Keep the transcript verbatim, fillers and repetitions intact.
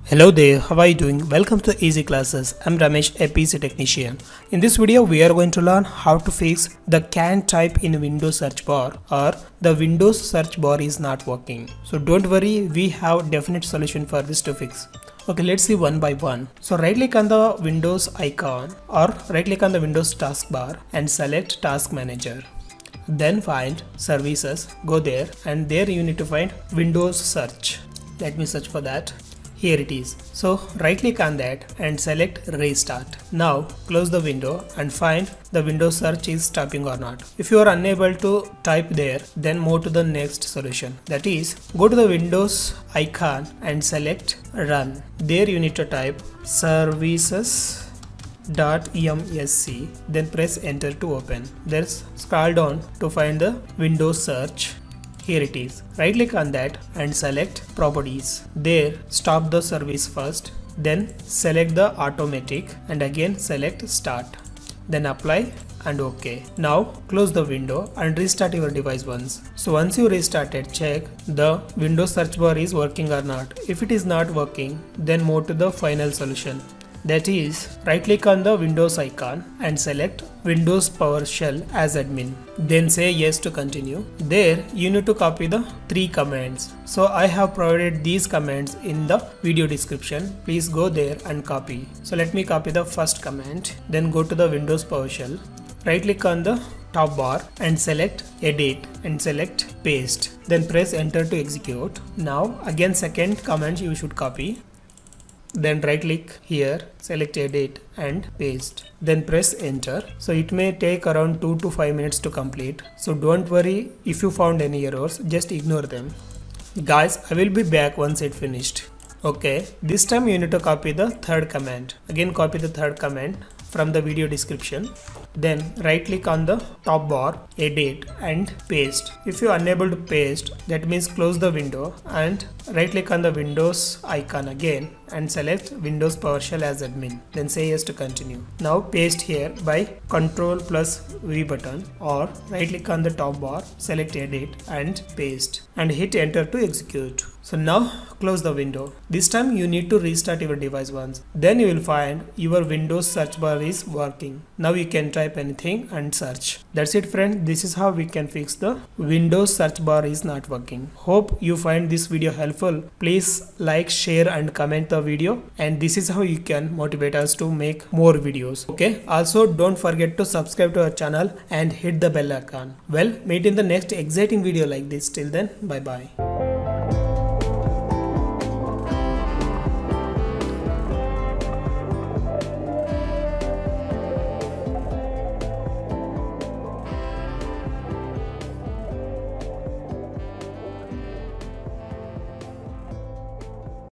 Hello there, how are you doing? Welcome to Easy Classes. I'm Ramesh, a P C technician. In this video, we are going to learn how to fix the can type in Windows search bar or the Windows search bar is not working. So don't worry, we have definite solution for this to fix. Okay, let's see one by one. So right click on the Windows icon or right click on the Windows taskbar and select Task Manager. Then find Services, go there and there you need to find Windows Search. Let me search for that. Here it is. So right click on that and select Restart. Now close the window and find the Windows search is typing or not. If you are unable to type there, then move to the next solution. That is, go to the Windows icon and select Run. There you need to type services dot E M S C, then press enter to open. Then scroll down to find the Windows search. Here it is. Right click on that and select Properties. There stop the service first, then select the automatic and again select Start. Then apply and OK. Now close the window and restart your device once. So once you restarted, check the Windows search bar is working or not. If it is not working, then move to the final solution. That is, right click on the Windows icon and select Windows PowerShell as admin. Then say yes to continue. There you need to copy the three commands. So I have provided these commands in the video description. Please go there and copy. So let me copy the first command. Then go to the Windows PowerShell. Right click on the top bar and select Edit and select Paste. Then press enter to execute. Now again second command you should copy. Then right click here, select Edit and Paste. Then press enter. So it may take around two to five minutes to complete. So don't worry if you found any errors, just ignore them. Guys, I will be back once it finished. Okay, this time you need to copy the third command. Again copy the third command from the video description. Then right click on the top bar, edit and paste. If you are unable to paste, that means close the window and right click on the Windows icon again and select Windows PowerShell as admin. Then say yes to continue. Now paste here by Control plus V button or right click on the top bar, select edit and paste and hit enter to execute. So now close the window. This time you need to restart your device once. Then you will find your Windows search bar is working. Now you can type anything and search. That's it friend. This is how we can fix the Windows search bar is not working. Hope you find this video helpful. Please like, share and comment the video, and this is how you can motivate us to make more videos. Okay. Also don't forget to subscribe to our channel and hit the bell icon. Well, meet in the next exciting video like this. Till then, bye bye.